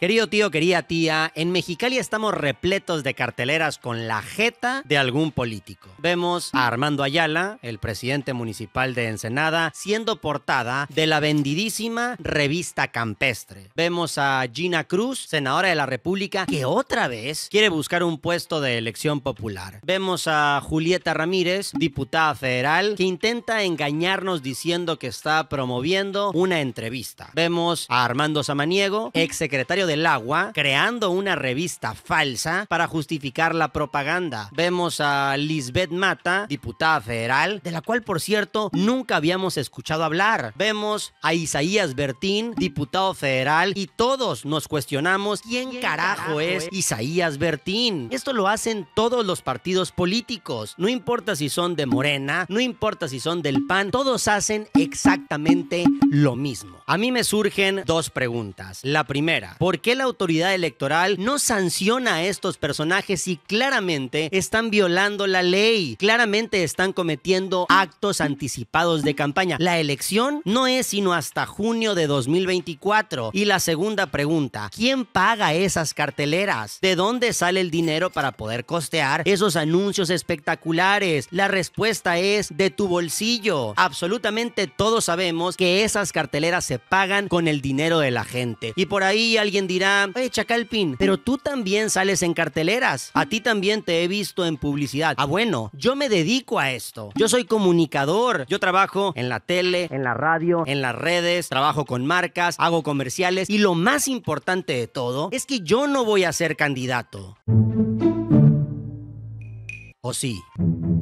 Querido tío, querida tía, en Mexicali estamos repletos de carteleras con la jeta de algún político. Vemos a Armando Ayala, el presidente municipal de Ensenada, siendo portada de la vendidísima Revista Campestre. Vemos a Gina Cruz, senadora de la República, que otra vez quiere buscar un puesto de elección popular. Vemos a Julieta Ramírez, diputada federal, que intenta engañarnos diciendo que está promoviendo una entrevista. Vemos a Armando Samaniego, exsecretario del Agua, creando una revista falsa para justificar la propaganda. Vemos a Lisbeth Mata, diputada federal, de la cual, por cierto, nunca habíamos escuchado hablar. Vemos a Isaías Bertín, diputado federal, y todos nos cuestionamos ¿quién carajo es Isaías Bertín? Esto lo hacen todos los partidos políticos. No importa si son de Morena, no importa si son del PAN, todos hacen exactamente lo mismo. A mí me surgen dos preguntas. La primera, ¿por qué la autoridad electoral no sanciona a estos personajes si claramente están violando la ley? Claramente están cometiendo actos anticipados de campaña. La elección no es sino hasta junio de 2024. Y la segunda pregunta, ¿quién paga esas carteleras? ¿De dónde sale el dinero para poder costear esos anuncios espectaculares? La respuesta es de tu bolsillo. Absolutamente todos sabemos que esas carteleras se pagan con el dinero de la gente. Y por ahí alguien dirá, oye, Chacalpín, pero tú también sales en carteleras. A ti también te he visto en publicidad. Ah, bueno, yo me dedico a esto. Yo soy comunicador. Yo trabajo en la tele, en la radio, en las redes, trabajo con marcas, hago comerciales y lo más importante de todo es que yo no voy a ser candidato. ¿O sí?